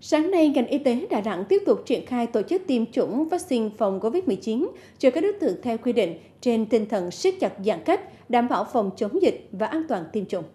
Sáng nay, ngành y tế Đà Nẵng tiếp tục triển khai tổ chức tiêm chủng vaccine phòng COVID-19 cho các đối tượng theo quy định trên tinh thần siết chặt giãn cách, đảm bảo phòng chống dịch và an toàn tiêm chủng.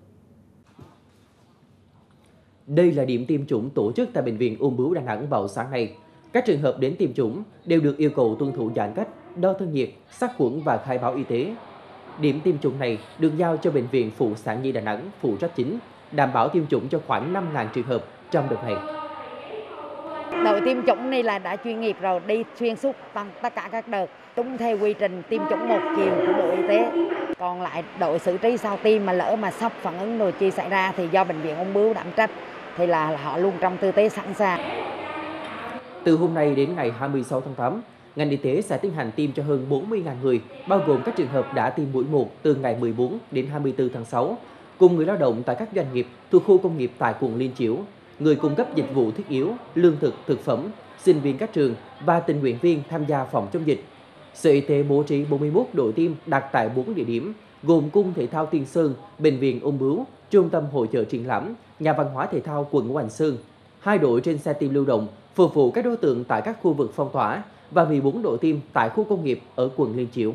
Đây là điểm tiêm chủng tổ chức tại Bệnh viện Ung bướu Đà Nẵng vào sáng nay. Các trường hợp đến tiêm chủng đều được yêu cầu tuân thủ giãn cách, đo thân nhiệt, sát khuẩn và khai báo y tế. Điểm tiêm chủng này được giao cho Bệnh viện Phụ sản Nhi Đà Nẵng phụ trách chính, đảm bảo tiêm chủng cho khoảng 5.000 trường hợp trong đợt này. Đội tiêm chủng này là đã chuyên nghiệp rồi, đi xuyên suốt tất cả các đợt, đúng theo quy trình tiêm chủng một chiều của Bộ Y tế. Còn lại đội xử trí sau tiêm mà lỡ mà sốc phản ứng rồi chi xảy ra thì do Bệnh viện Ung bướu đảm trách, thì là họ luôn trong tư thế sẵn sàng. Từ hôm nay đến ngày 26 tháng 8, ngành y tế sẽ tiến hành tiêm cho hơn 40.000 người, bao gồm các trường hợp đã tiêm mũi 1 từ ngày 14 đến 24 tháng 6, cùng người lao động tại các doanh nghiệp thuộc khu công nghiệp tại quận Liên Chiểu, người cung cấp dịch vụ thiết yếu, lương thực, thực phẩm, sinh viên các trường và tình nguyện viên tham gia phòng chống dịch. Sở Y tế bố trí 41 đội tiêm đặt tại 4 địa điểm, gồm Cung Thể thao Tiên Sơn, Bệnh viện Ung bướu, Trung tâm Hội chợ triển lãm, Nhà văn hóa thể thao quận Ngũ Hành Sơn. 2 đội trên xe tiêm lưu động phục vụ các đối tượng tại các khu vực phong tỏa và 14 đội tiêm tại khu công nghiệp ở quận Liên Chiểu.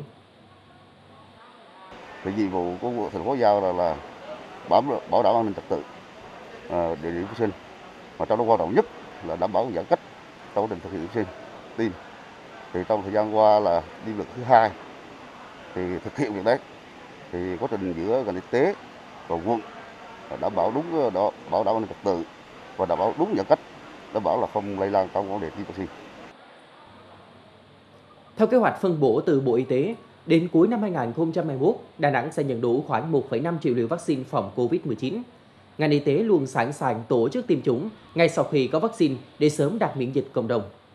Nhiệm vụ của thành phố giao là bảo đảm an ninh trật tự địa điểm vaccine, mà trong đó quan trọng nhất là đảm bảo giãn cách trong quá trình thực hiện vaccine tiêm. Thì trong thời gian qua là tiêm đợt thứ 2 thì thực hiện việc đấy, thì quá trình giữa ngành y tế và quận đảm bảo đúng bảo đảm an ninh trật tự và đảm bảo đúng giãn cách, đảm bảo là không lây lan trong vấn đề tiêm vaccine. Theo kế hoạch phân bổ từ Bộ Y tế, đến cuối năm 2021, Đà Nẵng sẽ nhận đủ khoảng 1,5 triệu liều vaccine phòng COVID-19. Ngành y tế luôn sẵn sàng tổ chức tiêm chủng ngay sau khi có vaccine để sớm đạt miễn dịch cộng đồng.